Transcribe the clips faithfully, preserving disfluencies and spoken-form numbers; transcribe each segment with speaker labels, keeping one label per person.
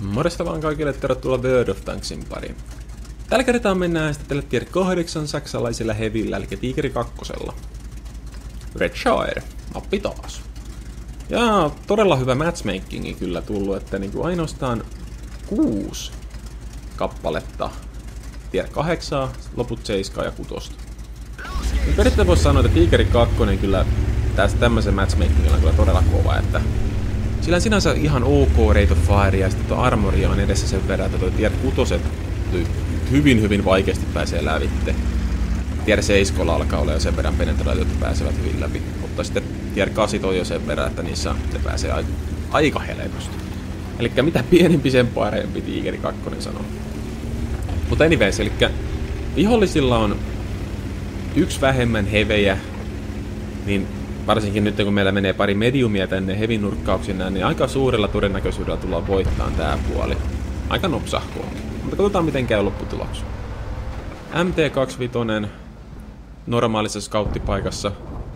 Speaker 1: Morjesta vaan kaikille, tervetuloa World of Tanksin pariin. Tällä kertaa mennään äästettämään tier kahdeksan saksalaisilla hevillä, eli Tiger kakkosella. Red Shire, mappi taas. Ja todella hyvä matchmakingi kyllä tullut, että niinku ainoastaan kuusi kappaletta tier kahdeksan, loput seitsemän ja kuusi. Niin periaatteessa voisi sanoa, että Tiger kaksi kyllä tässä tämmöisen matchmakingilla on kyllä todella kova, että sillä on sinänsä ihan ok rate of fire ja sitten tuo armoria on edessä sen verran, että tuo tier kutoset hyvin hyvin vaikeasti pääsee lävitte. Tier seitsemän alkaa olla jo sen verran penetraatio, että pääsevät hyvin läpi, mutta sitten tier kahdeksan on jo sen verran, että niissä ne pääsee aika, aika helposti. Elikkä mitä pienempi sen parempi, Tiger kaksi sanoo. Mutta anyways, elikkä vihollisilla on yksi vähemmän hevejä, niin varsinkin nyt kun meillä menee pari mediumia tänne hevinurkkauksina, niin aika suurella todennäköisyydellä tullaan voittamaan tää puoli. Aika nopsahkoon. Mutta katsotaan miten käy lopputuloksi. M T kaksikymmentäviisi normaalissa scouttipaikassa.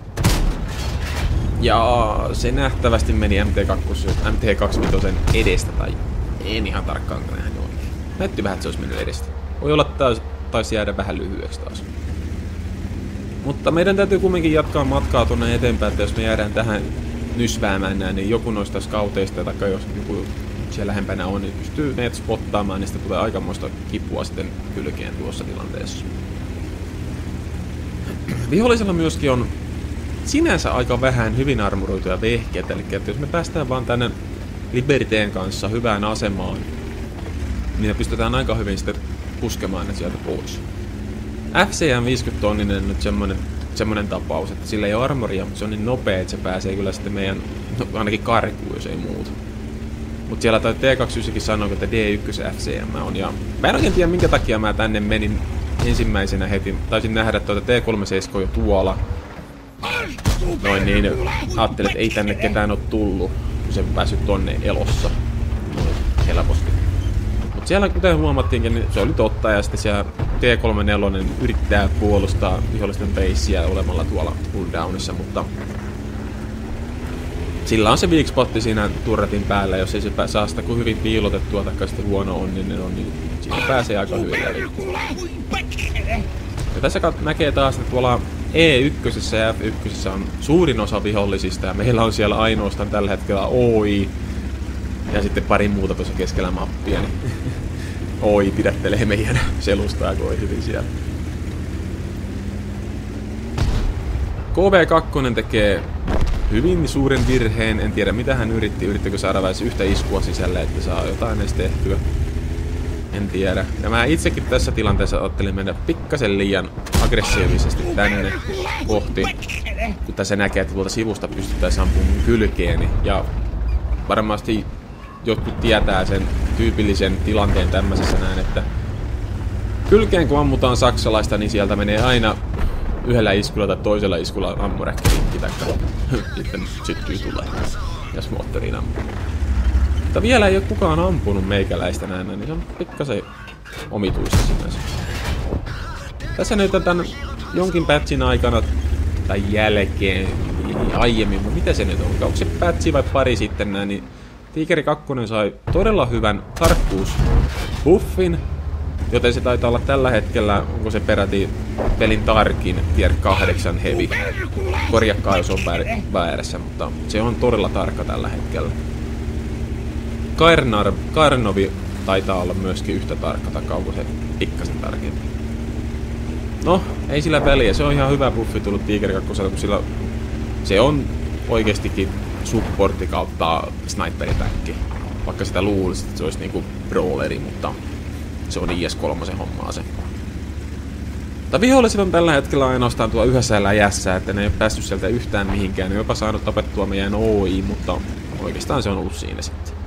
Speaker 1: Ja se nähtävästi meni M T kaksi, M T kaksikymmentäviisi edestä, tai en ihan tarkkaan nähdä oikein. Näytti vähän, että se olisi mennyt edestä. Voi olla, että taisi jäädä vähän lyhyeksi taas. Mutta meidän täytyy kumminkin jatkaa matkaa tuonne eteenpäin, että jos me jäädään tähän nysväämään näin, niin joku noista scouteista, tai jos joku siellä lähempänä on, niin pystyy ne spottaamaan, niin sitä tulee aikamoista kipua sitten kylkeen tuossa tilanteessa. Vihollisella myöskin on sinänsä aika vähän hyvin armoroituja vehkeitä, eli että jos me päästään vaan tänne Liberteen kanssa hyvään asemaan, niin me pystytään aika hyvin sitten puskemaan ne sieltä pois. F C M viisikymmentä tonninen on nyt semmonen, semmonen tapaus, että sillä ei ole armoria, mutta se on niin nopea, että se pääsee kyllä sitten meidän, no, ainakin karkuun, jos ei muuta. Mutta siellä toi T kaksikymmentäyhdeksän sanoo, että D yksi F C M on, ja mä en oikein tiedä minkä takia mä tänne menin ensimmäisenä heti. Taisin nähdä tuota T kolmekymmentäseitsemän jo tuolla. Noin niin, ajattelin, että ei tänne ketään ole tullut, kun se päässyt tonne elossa. Helposti. Mutta siellä kuten huomattiinkin, niin se oli totta, ja sitten siellä T kolmekymmentäneljä yrittää puolustaa vihollisten beissiä olemalla tuolla cooldownissa, mutta sillä on se weak spotti siinä turretin päällä, jos ei se saa sitä kuin hyvin piilotettua tai sitten huono onninen on, niin siitä pääsee aika hyvin läpi. Ja tässä näkee taas, että tuolla E yksi ja F yksi on suurin osa vihollisista, ja meillä on siellä ainoastaan tällä hetkellä O I ja sitten pari muuta tuossa keskellä mappia, niin O I pidättelee meidän selustaa koi hyvin siellä. K V kaksi tekee hyvin suuren virheen, en tiedä mitä hän yritti, yrittikö saada väis yhtä iskua sisälle, että saa jotain edes tehtyä. En tiedä. Ja mä itsekin tässä tilanteessa ajattelin mennä pikkasen liian aggressiivisesti tänne kohti, kun tässä näkee, että tuolta sivusta pystyttäisiin ampumaan kylkeeni. Ja varmasti jotkut tietää sen tyypillisen tilanteen tämmöisessä näin, että kylkeen kun ammutaan saksalaista, niin sieltä menee aina yhdellä iskulla tai toisella iskulla ammuräkkärikki, taikka sitten syttyy tulee, jos moottoriin ampuu. Mutta vielä ei ole kukaan ampunut meikäläistä näin, niin se on pikkasen omituista sinänsä. Tässä nyt tämän jonkin patchin aikana tai jälkeen, aiemmin, mutta mitä se nyt on? Onko se patchi vai pari sitten näin, niin Tiger kaksi sai todella hyvän tarkkuusbuffin, joten se taitaa olla tällä hetkellä, onko se peräti pelin tarkin tier kahdeksan heavy. Korjakkaa jos on väärässä, mutta se on todella tarkka tällä hetkellä. Karnar, Karnovi taitaa olla myöskin yhtä tarkka, tai onko se pikkasen tarkempi. No, ei sillä väliä, se on ihan hyvä buffi tullut Tiger kaksi, kun sillä se on oikeestikin supportti kautta sniperipäkki. Vaikka sitä luulisi, että se olisi niinku brawleri, mutta se on I S kolme hommaa se. Mutta vihollisilla on tällä hetkellä ainoastaan tuo yhdessä läjässä, että ne ei ole päässyt sieltä yhtään mihinkään. Ne on jopa saanut tapettua meidän O I, mutta oikeastaan se on ollut siinä sitten.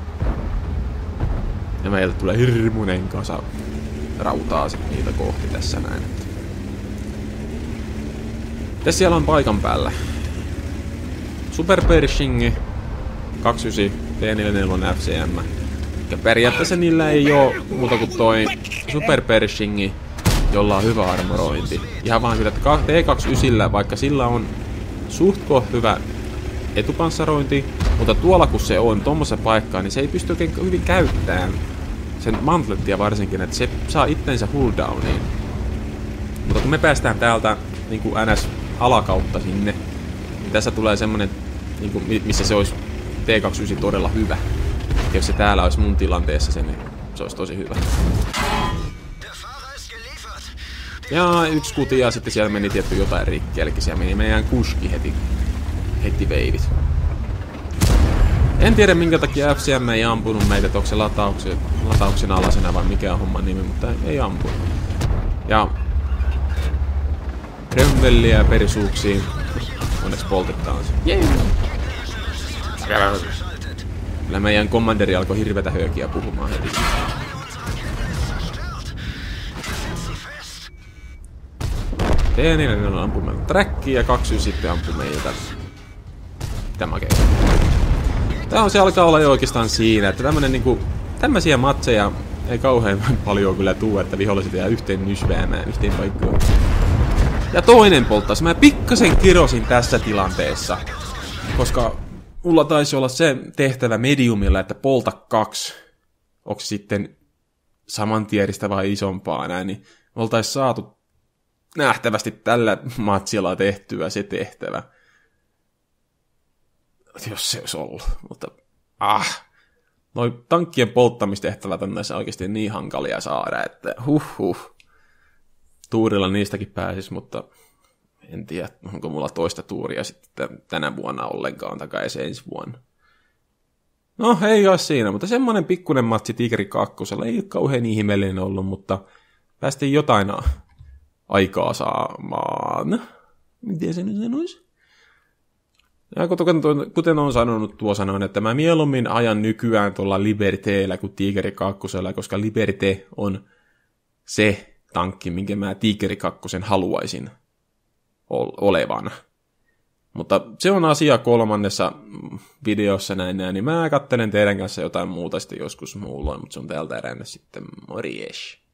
Speaker 1: Ja meiltä tulee hirmuinen kasa rautaa sit niitä kohti tässä näin. Mitäs siellä on paikan päällä? Super Pershing kaksikymmentäyhdeksän T neljäkymmentäneljä F C M. Ja periaatteessa niillä ei oo muuta kuin toi Super Pershing, jolla on hyvä armorointi. Ihan vaan sitä, että T kaksikymmentäyhdeksän, vaikka sillä on suhtko hyvä etupanssarointi, Mutta tuolla kun se on tuommoisessa paikkaa, niin se ei pysty oikein hyvin käyttämään sen mantlettia varsinkin, että se saa itsensä hulldowniin. Mutta kun me päästään täältä niin kuin N S-alakautta sinne, niin tässä tulee semmonen, niin kuin, missä se olisi T kaksikymmentäyhdeksän todella hyvä. Ja jos se täällä olisi mun tilanteessa, se, niin se olisi tosi hyvä. Ja yksi kuti ja sitten siellä meni tietty jotain rikki, eli siellä meni meidän kuski heti, heti veivit. En tiedä minkä takia F C M ei ampunut meitä, että onko se latauksen, latauksen alasena vai mikä on homman nimi, mutta ei ampunut. Ja Remvelliä ja perisuuksiin onneksi poltetaan se. Yeah. Kyllä meidän kommanderi alkoi hirvetä höökiä puhumaan heti. T neljä on ampuu meillä trackia ja kaksi sitten ampuu meiltä. Tämä okei. Tää on se alkaa olla jo oikeastaan siinä, että tämmönen niinku, tämmösiä matseja ei kauhean paljon kyllä tuu, että viholliset jää yhteen nysväämään yhteen paikkaan. Ja toinen polttaus. Mä pikkasen kirosin tässä tilanteessa, koska mulla taisi olla se tehtävä mediumilla, että polta kaksi. Onks sitten samantieristä vai isompaa näin, niin me oltais saatu nähtävästi tällä matsilla tehtyä se tehtävä. Jos se olisi ollut, mutta ah, noi tankkien polttamistehtävät on näissä oikeasti niin hankalia saada, että huh huh. Tuurilla niistäkin pääsis, mutta en tiedä, onko mulla toista tuuria sitten tänä vuonna ollenkaan takaisin ensi vuonna. No, ei ole siinä, mutta semmonen pikkuinen matsi Tigri kakkosella ei ole kauhean ihmeellinen ollut, mutta päästiin jotain aikaa saamaan. Miten se nyt sanoisi? Ja kuten olen sanonut tuo sanoin, että mä mieluummin ajan nykyään tuolla Liberteellä kuin Tigri kakkosella, koska Liberte on se tankki, minkä mä Tigri kakkosen haluaisin olevan. Mutta se on asia kolmannessa videossa näin näin, niin mä katselen teidän kanssa jotain muuta sitten joskus muulloin, mutta se on täältä eränä sitten morjes.